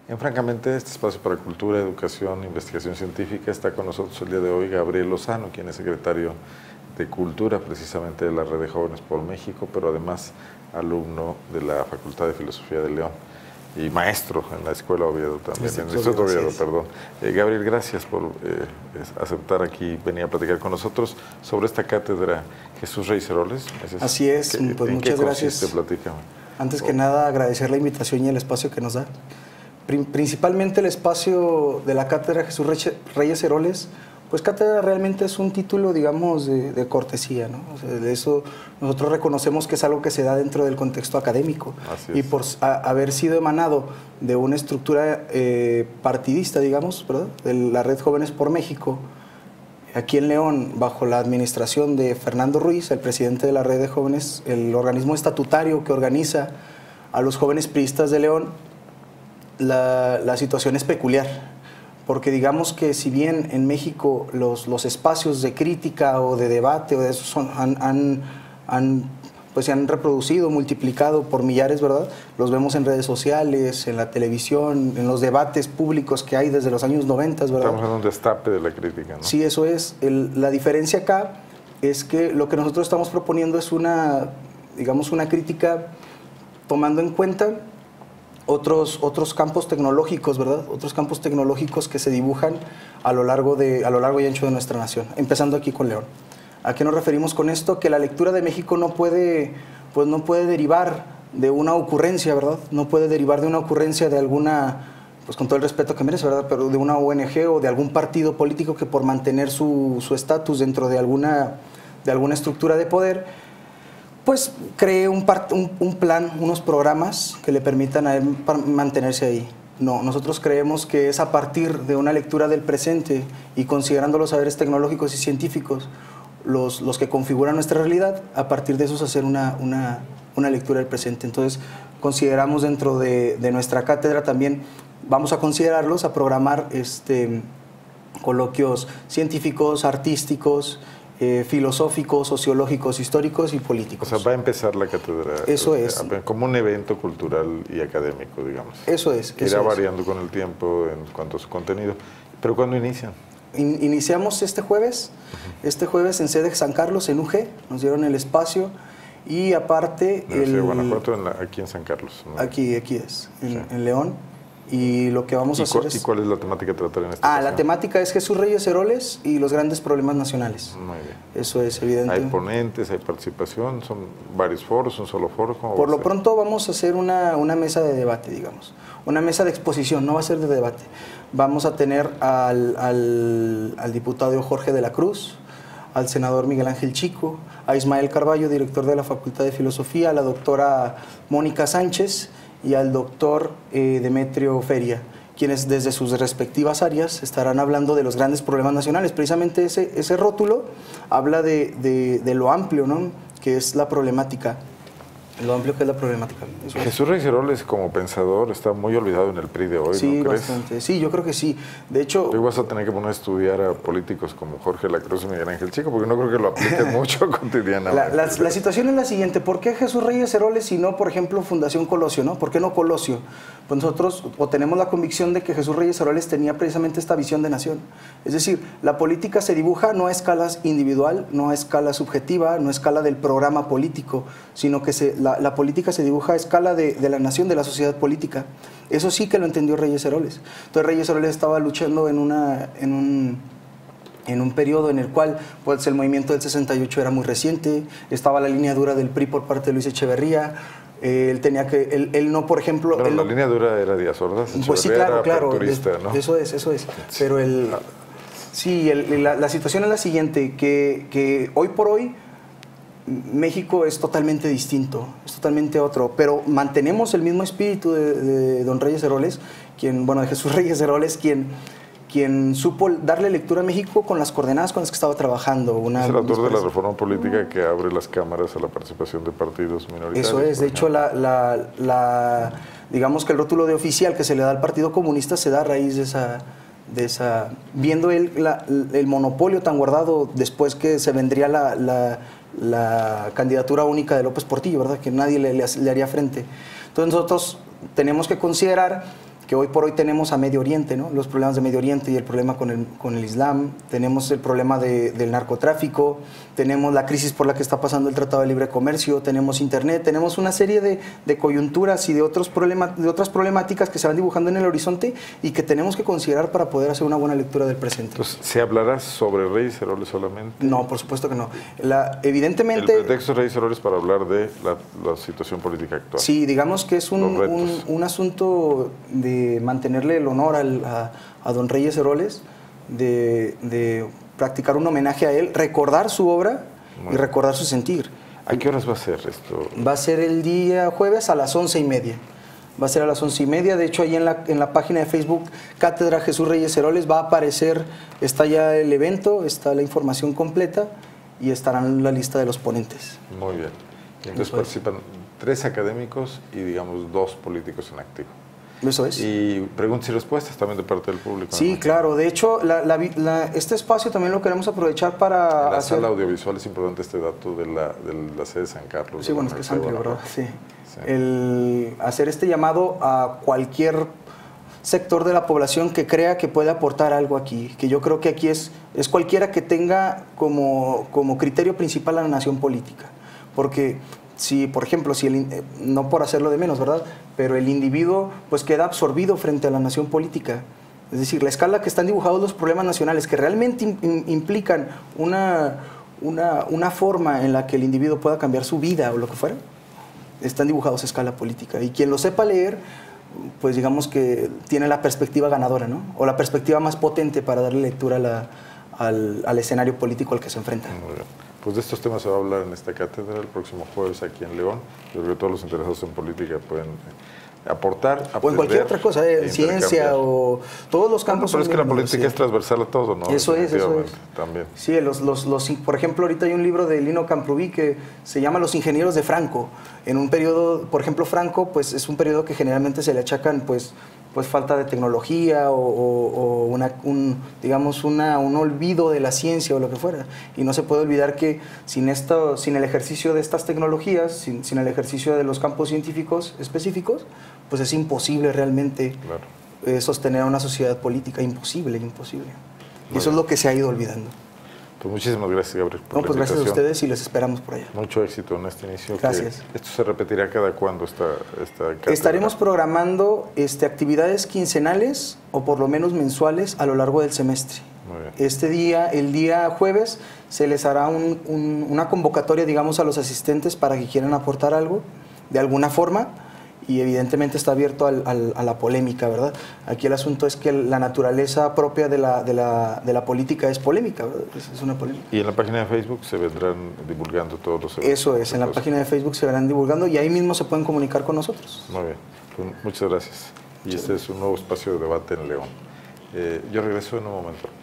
Francamente, este espacio para cultura, educación, investigación científica. Está con nosotros el día de hoy Gabriel Lozano, quien es secretario de Cultura, precisamente de la Red de Jóvenes por México, pero además alumno de la Facultad de Filosofía de León y maestro en la Escuela Oviedo también, en el Instituto Oviedo, perdón. Gabriel, gracias por aceptar aquí, venir a platicar con nosotros sobre esta cátedra Jesús Reyes Heroles. Así es, pues muchas gracias. Platícame. Antes que nada, agradecer la invitación y el espacio que nos da. Principalmente el espacio de la cátedra Jesús Reyes Heroles, pues cátedra realmente es un título, digamos, de cortesía, ¿no? O sea, de eso nosotros reconocemos que es algo que se da dentro del contexto académico. Y por haber sido emanado de una estructura partidista, digamos, ¿verdad?, de la Red Jóvenes por México, aquí en León, bajo la administración de Fernando Ruiz, el presidente de la Red de Jóvenes, el organismo estatutario que organiza a los jóvenes priistas de León, la situación es peculiar, porque digamos que si bien en México los espacios de crítica o de debate o de eso pues se han reproducido, multiplicado por millares, ¿verdad? Los vemos en redes sociales, en la televisión, en los debates públicos que hay desde los años 90, ¿verdad? Estamos en un destape de la crítica, ¿no? Sí, eso es. La diferencia acá es que lo que nosotros estamos proponiendo es digamos, una crítica tomando en cuenta otros campos tecnológicos, ¿verdad? Otros campos tecnológicos que se dibujan a lo largo y ancho de nuestra nación, empezando aquí con León. ¿A qué nos referimos con esto? Que la lectura de México no puede derivar de una ocurrencia, ¿verdad? No puede derivar de una ocurrencia de alguna, pues con todo el respeto que merece, ¿verdad?, pero de una ONG o de algún partido político que por mantener su estatus dentro de alguna estructura de poder, pues cree un plan, unos programas que le permitan a él mantenerse ahí. No, nosotros creemos que es a partir de una lectura del presente y considerando los saberes tecnológicos y científicos los que configuran nuestra realidad, a partir de esos hacer una lectura del presente. Entonces, consideramos dentro de nuestra cátedra también, vamos a considerarlos, a programar coloquios científicos, artísticos, filosóficos, sociológicos, históricos y políticos. O sea, va a empezar la cátedra. Eso es. Como un evento cultural y académico, digamos. Eso es. Irá variando con el tiempo en cuanto a su contenido. ¿Pero cuándo inician? Iniciamos este jueves en sede de San Carlos, en UG, nos dieron el espacio y aparte... Guanajuato, aquí en San Carlos, ¿no? Aquí es, en León. Y lo que vamos a hacer es... ¿Y cuál es la temática a tratar en esta ocasión? La temática es Jesús Reyes Heroles y los grandes problemas nacionales. Muy bien. Eso es evidente. ¿Hay ponentes, hay participación? ¿Son varios foros, un solo foro? Por lo pronto vamos a hacer una mesa de debate, digamos. Una mesa de exposición, no va a ser de debate. Vamos a tener al diputado Jorge de la Cruz, al senador Miguel Ángel Chico, a Ismael Carballo, director de la Facultad de Filosofía, a la doctora Mónica Sánchez y al doctor Demetrio Feria, quienes desde sus respectivas áreas estarán hablando de los grandes problemas nacionales. Precisamente ese rótulo habla de lo amplio, ¿no?, que es la problemática. Lo amplio que es la problemática. Jesús Reyes Heroles, como pensador, está muy olvidado en el PRI de hoy, sí, ¿no crees? Bastante. Sí, yo creo que sí. De hecho... Tú vas a tener que poner a estudiar a políticos como Jorge La Cruz y Miguel Ángel Chico, porque no creo que lo apliquen mucho cotidianamente. La situación es la siguiente. ¿Por qué Jesús Reyes Heroles y no, por ejemplo, Fundación Colosio, ¿no? ¿Por qué no Colosio? Pues nosotros tenemos la convicción de que Jesús Reyes Heroles tenía precisamente esta visión de nación. Es decir, la política se dibuja no a escala individual, no a escala subjetiva, no a escala del programa político, sino que la política se dibuja a escala de la nación, de la sociedad política. Eso sí que lo entendió Reyes Heroles. Entonces Reyes Heroles estaba luchando en un periodo en el cual pues, el movimiento del 68 era muy reciente, estaba la línea dura del PRI por parte de Luis Echeverría. Él tenía que, él no, por ejemplo... Pero la línea dura era Díaz Ordaz, pues sí, claro, ¿no? Eso es. Pero la situación es la siguiente, que hoy por hoy México es totalmente distinto, es totalmente otro, pero mantenemos el mismo espíritu de don Reyes Heroles, de Jesús Reyes Heroles, quien supo darle lectura a México con las coordenadas con las que estaba trabajando. Es el autor de la reforma política que abre las cámaras a la participación de partidos minoritarios. Eso es, de hecho, digamos que el rótulo de oficial que se le da al Partido Comunista se da a raíz de esa viendo él el monopolio tan guardado después que se vendría la candidatura única de López Portillo, ¿verdad?, que nadie le haría frente. Entonces nosotros tenemos que considerar que hoy por hoy tenemos a Medio Oriente, ¿no? Los problemas de Medio Oriente y el problema con el Islam, tenemos el problema del narcotráfico, tenemos la crisis por la que está pasando el Tratado de Libre Comercio, tenemos Internet, tenemos una serie de coyunturas y de otras problemáticas que se van dibujando en el horizonte y que tenemos que considerar para poder hacer una buena lectura del presente. Entonces, ¿se hablará sobre Reyes Heroles solamente? No, por supuesto que no. Evidentemente... El pretexto de Reyes Heroles para hablar de la situación política actual. Sí, digamos que es un asunto de mantenerle el honor a don Reyes Heroles, de practicar un homenaje a él, recordar su obra y recordar su sentir. ¿A qué horas va a ser esto? Va a ser el día jueves a las 11:30. Va a ser a las 11:30. De hecho, ahí en la página de Facebook, Cátedra Jesús Reyes Heroles, va a aparecer, está ya el evento, está la información completa y estarán la lista de los ponentes. Muy bien. Y entonces participan 3 académicos y, digamos, 2 políticos en activo. Eso es. Y preguntas y respuestas también de parte del público. Sí, claro. De hecho, este espacio también lo queremos aprovechar para en la sala audiovisual es importante este dato de la sede de San Carlos. Sí, bueno, es que es amplio, ¿verdad? Sí. El hacer este llamado a cualquier sector de la población que crea que puede aportar algo aquí, que yo creo que aquí es cualquiera que tenga como criterio principal a la nación política. Porque si, por ejemplo, no por hacerlo de menos, ¿verdad?, pero el individuo pues queda absorbido frente a la nación política. Es decir, la escala que están dibujados los problemas nacionales, que realmente implican una forma en la que el individuo pueda cambiar su vida o lo que fuera, están dibujados a escala política. Y quien lo sepa leer, pues digamos que tiene la perspectiva ganadora, ¿no? O la perspectiva más potente para darle lectura al escenario político al que se enfrenta. Muy bien. Pues de estos temas se va a hablar en esta cátedra el próximo jueves aquí en León. Yo creo que todos los interesados en política pueden aportar, aprender, o en cualquier otra cosa, ciencia o todos los campos. Pero es que la política es transversal a todo, ¿no? Eso es. También. Sí, por ejemplo, ahorita hay un libro de Lino Camprubí que se llama Los ingenieros de Franco. En un periodo, por ejemplo, Franco, pues es un periodo que generalmente se le achacan, pues falta de tecnología o un olvido de la ciencia o lo que fuera. Y no se puede olvidar que sin el ejercicio de estas tecnologías, sin el ejercicio de los campos científicos específicos, pues es imposible realmente sostener una sociedad política. Imposible. Y eso es lo que se ha ido olvidando. Pues muchísimas gracias, Gabriel, por la pues gracias a ustedes y les esperamos por allá. Mucho éxito en este inicio. Gracias. ¿Esto se repetirá cada cuándo esta cátedra? Estaremos programando actividades quincenales o por lo menos mensuales a lo largo del semestre. Muy bien. El día jueves, se les hará una convocatoria, digamos, a los asistentes para que quieran aportar algo de alguna forma. Y evidentemente está abierto a la polémica, ¿verdad? Aquí el asunto es que la naturaleza propia de la política es polémica, ¿verdad? Es una polémica. Y en la página de Facebook se vendrán divulgando todos los eventos. Eso es, en la página de Facebook se verán divulgando y ahí mismo se pueden comunicar con nosotros. Muy bien, pues muchas gracias. Y este es un nuevo espacio de debate en León. Yo regreso en un momento.